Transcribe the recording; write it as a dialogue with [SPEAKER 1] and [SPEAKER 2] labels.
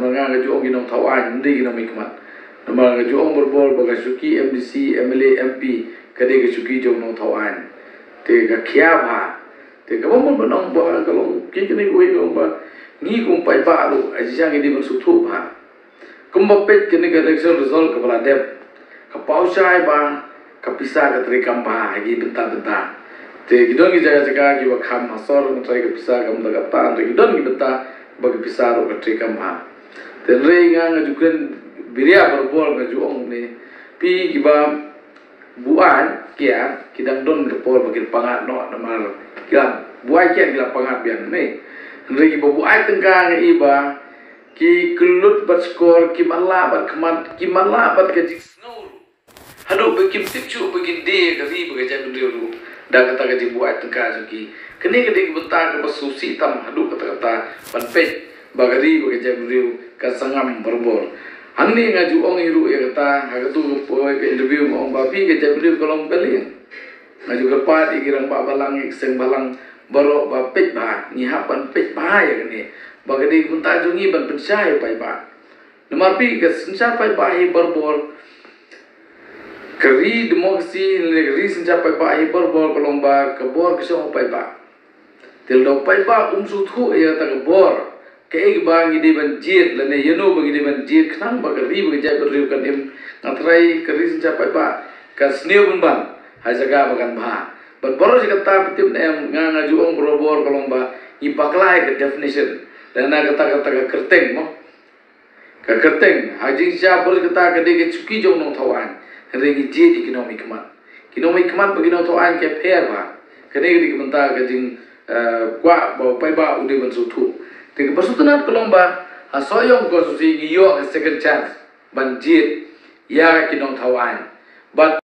[SPEAKER 1] Namanga gajuong ginong tawan hindi ginong mikmat. Namanga gajuong berbol bagasuki MDC MLA MP kade gasuki jong nong tawan. Te ga kiab ha. Te ga mo banong ba kalong kikini uwi kong ba ngi kong pai ba lu aji sang hindi bersutu ha. Kumbapet kini ga election result ka baladep. Ka pausai ba ka pisa ka trikam ba hagi benta-benta. Te gidon gi jaga-jaga gi wakam hasor ngai ka pisa kam daga tan te gidon gi benta bagi pisa ro ka trikam ba. Te rei nga ngajukan biria berbol ngajuong ni pi gi ba buan kia kidang don ke por bagi pangat no namar kia buai kia gila pangat biang ni rei bo buai tengkang iba ki kelut bat skor ki mala bat kemat ki mala bat ke snow hadu bagi tipcu bagi de gari bagi jam riu da kata ke buai tengkang ki kini ke bentar ke basusi tam hadu kata-kata ban pej bagari bagi jam riu ka sangam berbol Angni ngajuong iru ya kata hagatu poe ke interview ngong bapi ke jabri kolom peling ngaju kepat ikirang ba balang seng balang baro ba pej ba nyihapan pej ba ya kene bagadi kunta jungi ban pensai pai ba namapi ke sensa pai ba hi berbol keri demokrasi negeri sensa pai ba hi berbol kolom ba kebor ke so pai ba tel dok pai ba su thu ya ta kebor ke bang ini banjir lene yeno bagi di banjir kenang bagi bagi jai beriu kan im ngatrai keris capai ba kasneu pun bang hajaga bagan bah but baru si kata pitip em ngajuong berobor kolong ba ipaklai ke definition dan kata-kata ke kerteng mo ke kerteng hajing sia baru kata ke de cuki jong nong tawan ringi jid ekonomi kemat bagi nong tawan ke fair ba kene di bentar ke jing kwa ba pai ba ude ban sutu Tiga persutunan kelomba hasoyong konstitusi giyo second chance banjir ya kinong tawan but